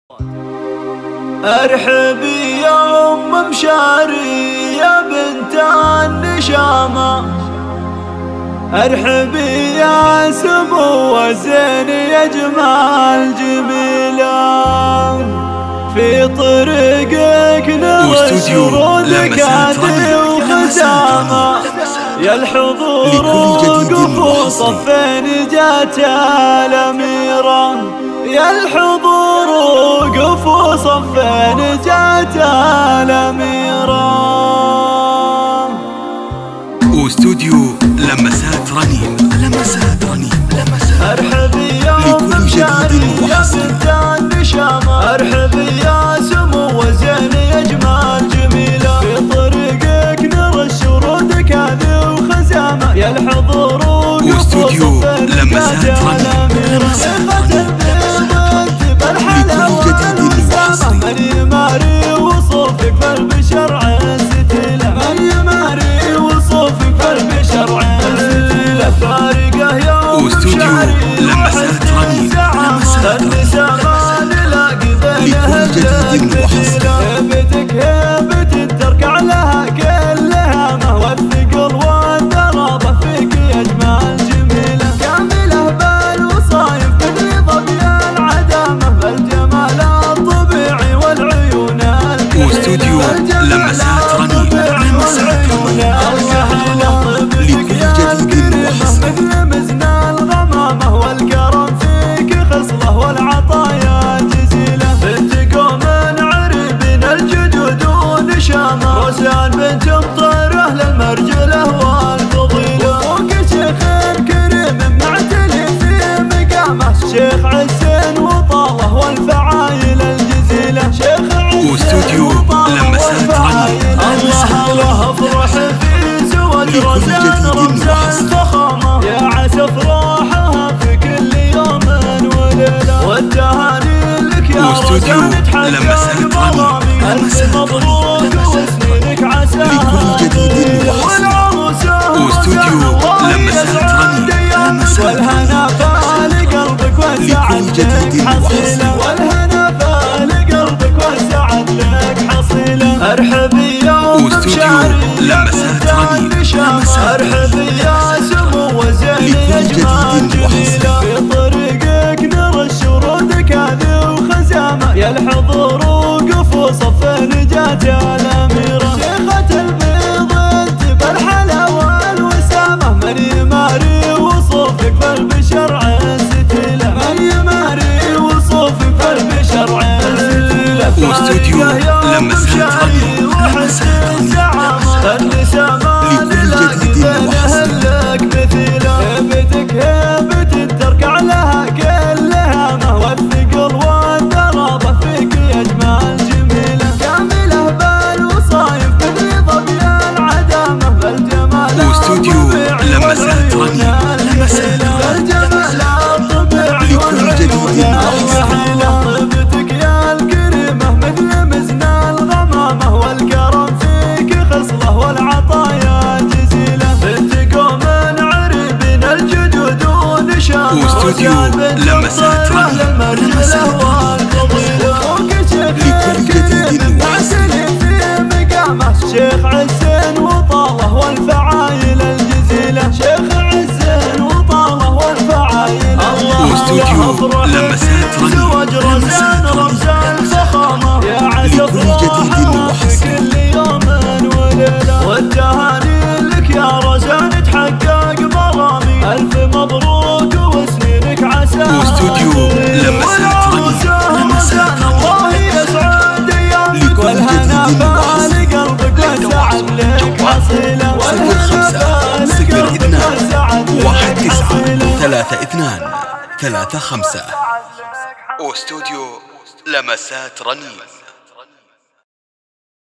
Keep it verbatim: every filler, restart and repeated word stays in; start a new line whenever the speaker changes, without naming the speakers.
ارحبي يا ام مشاري يا بنت النشامة، ارحبي يا سمو الزين يا جمال جميلة، في طريقك نرى شرودك عدي وخزامة، يا الحضور وقفوا صفين جات الأميرة، يا الحضور وقفوا صفين جات الأميرة.
واستوديو لمسات رنيم لمسات رنيم لمسات.
ارحبي يا ام مشاري يا بنت النشامة، ارحبي يا سمو الزين يا جمال جميلة، في طريقك نرى شرودك هذه وخزامة، يا الحضور وقفوا صفين جات الأميرة، من يماري وصوفك فالبشر عزتله، من يماري وصوفك فالبشر عزتله، فارقه يوم شعري لمسات رنيم لمسات النسامة نلاقي بينها الكثيرة، هيبتك هيبة تركع لها كل هامة، والثقل والدرابة فيك يا جمال جميلة، كاملة بالوصايف تدري ضبي العدامة، بالجمال الطبيعي والعيون الكثيرة،
واستوديو لمسات رنيم لمسات رنيم
لكل جديد وحصري، مثل مزن الغمامة والكرم فيك خصلة والعطايا جزيلة، بنت قوم عريبين الجدود ونشامة، رسان بنت مطيره للمرجلة والفضيلة، فوق شيخ كريم معتلي في مقامه، شيخ عز وطاله والفعايل الجزيلة، شيخ عز
واستوديو لمسات رنيم
الله الله افرح في زواج رسان رمزان فخامة، يا عسى افراحها في كل يوم وليلة، والتهاني لك يا رسان تحقق مرامي، الف مبروك وسنينك عساها تطيل، والعروسة
واستوديو لمسات رنيم لمسات
والهنا فالقلبك والسعد لك حصيلة، والهنا فالقلبك والسعد لك حصيلة، ارحبي يا ام مشاري
لمسات رنيم لمسات
ارحبي يا سمو الزين يا جمال جميلة، في طريقك نرى شرودك هذه وخزامة، يا الحضور وقفوا صفين جات الأميرة، شيخة البيض انت بالحلاوة والوسامة، من يماري وصوفك فالبشر عزتله، من يماري وصوفك فالبشر عزتله،
واستوديو لمسات رنيم لمسات رنيم
النسامة نلاقي بينها لك مثيلة، هيبتك هيبة تركع لها كل هامة، والثقل والدرابة فيك يا جمال جميلة، كاملة بالوصايف تدري ضبي العدامة، بالجمال
واستوديو لمسات رنيم لمسات
بالجمال الطبيعي والعيون الكحيلة، طيبتك يا الكريمة مثل مزن الغمامة، والكرم فيك خصلة والعطايا جزيلة، بنت قوم عريبين الجدود ونشامة،
واستوديو لمسات رنيم لمسات
والفضيلة، فوق شيخ كريم معتلي في مقامه، شيخ عز وطاله والفعايل الجزيلة، شيخ عز وطاله والفعايل،
واستوديو لمسات رنيم
زواج رسان رمزان فخامة، يا عسى افراحها في كل يوم وليلة، والتهاني لك يا رسان تحقق مرامي، الف مبروك وسنينك عساها
واستوديو لمسات رنيم لمسات
الله يسعد ايامك، والهنا فالقلبك والسعد لك حصيلة،
صفر خمسة صفر اثنان واحد تسعة ثلاثة اثنان ثلاثة خمسة. واستوديو لمسات رنيم.